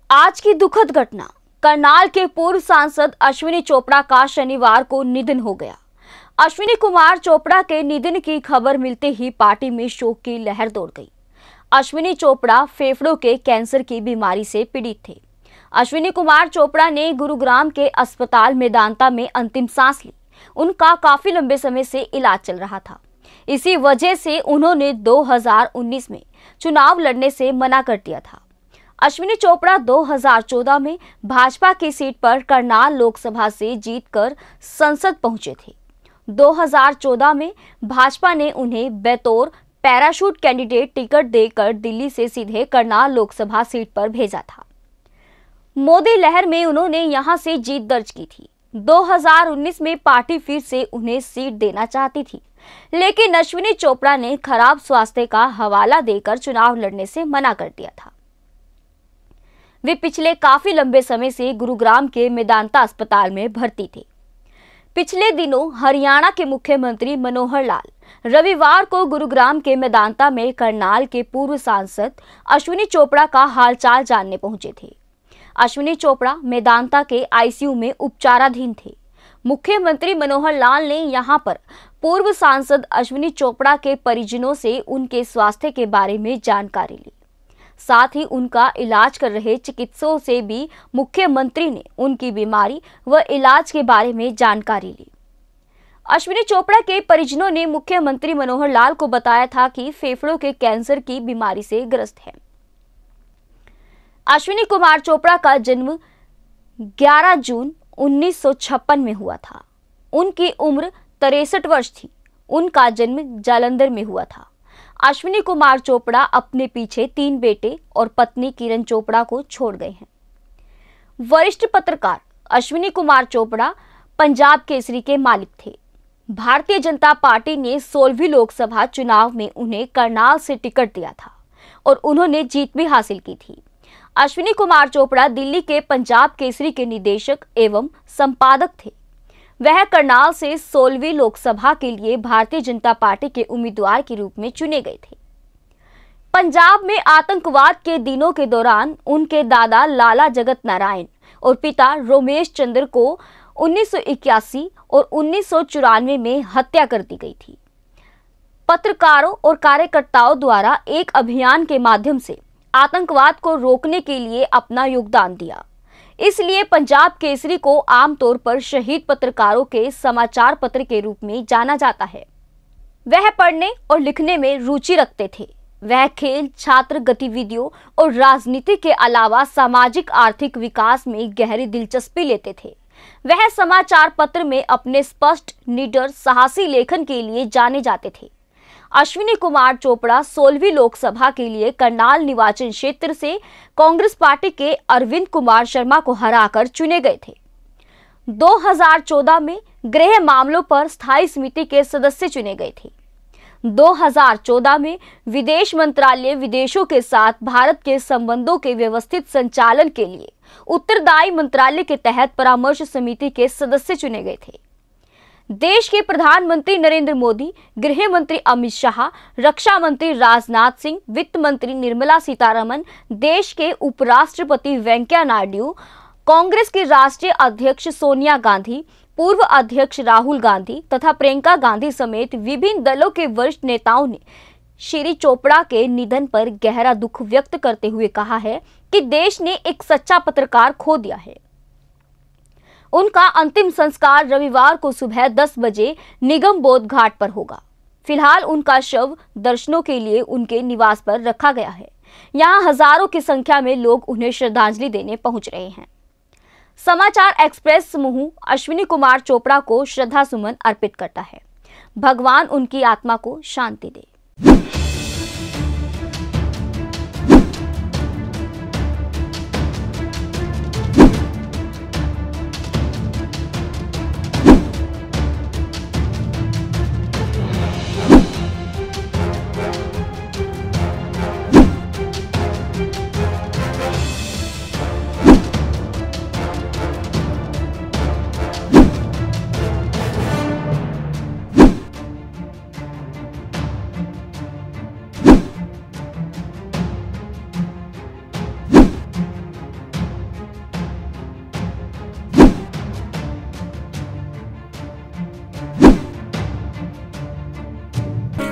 आज की दुखद घटना, करनाल के पूर्व सांसद अश्विनी चोपड़ा का शनिवार को निधन हो गया। अश्विनी कुमार चोपड़ा के निधन की खबर मिलते ही पार्टी में शोक की लहर दौड़ गई। अश्विनी चोपड़ा फेफड़ों के कैंसर की बीमारी से पीड़ित थे। अश्विनी कुमार चोपड़ा ने गुरुग्राम के अस्पताल मेदांता में अंतिम सांस ली। उनका काफी लंबे समय से इलाज चल रहा था। इसी वजह से उन्होंने 2019 में चुनाव लड़ने से मना कर दिया था। अश्विनी चोपड़ा 2014 में भाजपा की सीट पर करनाल लोकसभा से जीतकर संसद पहुंचे थे। 2014 में भाजपा ने उन्हें बतौर पैराशूट कैंडिडेट टिकट देकर दिल्ली से सीधे करनाल लोकसभा सीट पर भेजा था। मोदी लहर में उन्होंने यहां से जीत दर्ज की थी। 2019 में पार्टी फिर से उन्हें सीट देना चाहती थी, लेकिन अश्विनी चोपड़ा ने खराब स्वास्थ्य का हवाला देकर चुनाव लड़ने से मना कर दिया था। वे पिछले काफी लंबे समय से गुरुग्राम के मेदांता अस्पताल में भर्ती थे। पिछले दिनों हरियाणा के मुख्यमंत्री मनोहर लाल रविवार को गुरुग्राम के मेदांता में करनाल के पूर्व सांसद अश्विनी चोपड़ा का हालचाल जानने पहुंचे थे। अश्विनी चोपड़ा मेदांता के आईसीयू में उपचाराधीन थे। मुख्यमंत्री मनोहर लाल ने यहां पर पूर्व सांसद अश्विनी चोपड़ा के परिजनों से उनके स्वास्थ्य के बारे में जानकारी ली। साथ ही उनका इलाज कर रहे चिकित्सकों से भी मुख्यमंत्री ने उनकी बीमारी व इलाज के बारे में जानकारी ली। अश्विनी चोपड़ा के परिजनों ने मुख्यमंत्री मनोहर लाल को बताया था कि फेफड़ों के कैंसर की बीमारी से ग्रस्त है। अश्विनी कुमार चोपड़ा का जन्म 11 जून 1956 में हुआ था। उनकी उम्र 63 वर्ष थी। उनका जन्म जालंधर में हुआ था। अश्विनी कुमार चोपड़ा अपने पीछे 3 बेटे और पत्नी किरण चोपड़ा को छोड़ गए हैं। वरिष्ठ पत्रकार अश्विनी कुमार चोपड़ा पंजाब केसरी के मालिक थे। भारतीय जनता पार्टी ने 16वीं लोकसभा चुनाव में उन्हें करनाल से टिकट दिया था और उन्होंने जीत भी हासिल की थी। अश्विनी कुमार चोपड़ा दिल्ली के पंजाब केसरी के निदेशक एवं संपादक थे। वह करनाल से 16वीं लोकसभा के लिए भारतीय जनता पार्टी के उम्मीदवार के रूप में चुने गए थे। पंजाब में आतंकवाद के दिनों के दौरान उनके दादा लाला जगत नारायण और पिता रोमेश चंद्र को 1981 और 1994 में हत्या कर दी गई थी। पत्रकारों और कार्यकर्ताओं द्वारा एक अभियान के माध्यम से आतंकवाद को रोकने के लिए अपना योगदान दिया। इसलिए पंजाब केसरी को आमतौर पर शहीद पत्रकारों के समाचार पत्र के रूप में जाना जाता है। वह पढ़ने और लिखने में रुचि रखते थे। वह खेल, छात्र गतिविधियों और राजनीति के अलावा सामाजिक आर्थिक विकास में गहरी दिलचस्पी लेते थे। वह समाचार पत्र में अपने स्पष्ट, निडर, साहसी लेखन के लिए जाने जाते थे। अश्विनी कुमार चोपड़ा 16वीं लोकसभा के लिए करनाल निर्वाचन क्षेत्र से कांग्रेस पार्टी के अरविंद कुमार शर्मा को हराकर चुने गए थे। 2014 में गृह मामलों पर स्थायी समिति के सदस्य चुने गए थे। 2014 में विदेश मंत्रालय विदेशों के साथ भारत के संबंधों के व्यवस्थित संचालन के लिए उत्तरदायी मंत्रालय के तहत परामर्श समिति के सदस्य चुने गए थे। देश के प्रधानमंत्री नरेंद्र मोदी, गृह मंत्री अमित शाह, रक्षा मंत्री राजनाथ सिंह, वित्त मंत्री निर्मला सीतारमण, देश के उपराष्ट्रपति वेंकैया नायडू, कांग्रेस की राष्ट्रीय अध्यक्ष सोनिया गांधी, पूर्व अध्यक्ष राहुल गांधी तथा प्रियंका गांधी समेत विभिन्न दलों के वरिष्ठ नेताओं ने श्री चोपड़ा के निधन पर गहरा दुख व्यक्त करते हुए कहा है कि देश ने एक सच्चा पत्रकार खो दिया है। उनका अंतिम संस्कार रविवार को सुबह 10 बजे निगम बोध घाट पर होगा। फिलहाल उनका शव दर्शनों के लिए उनके निवास पर रखा गया है। यहां हजारों की संख्या में लोग उन्हें श्रद्धांजलि देने पहुंच रहे हैं। समाचार एक्सप्रेस समूह अश्विनी कुमार चोपड़ा को श्रद्धा सुमन अर्पित करता है। भगवान उनकी आत्मा को शांति दे।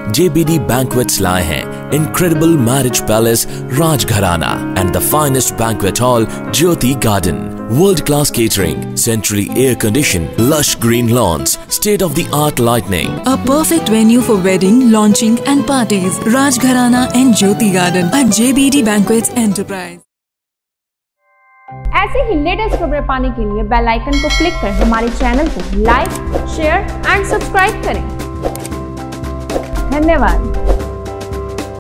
JBD Banquets लाए हैं incredible marriage palace Rajgharana and the finest banquet hall Jyoti Garden. World-class catering, centrally air-conditioned, lush green lawns, state-of-the-art lighting. A perfect venue for wedding, launching and parties. Rajgharana and Jyoti Garden at JBD Banquets Enterprise. ऐसे ही latest खबरें पाने के लिए bell icon को click कर हमारे channel को like, share and subscribe करें। धन्यवाद।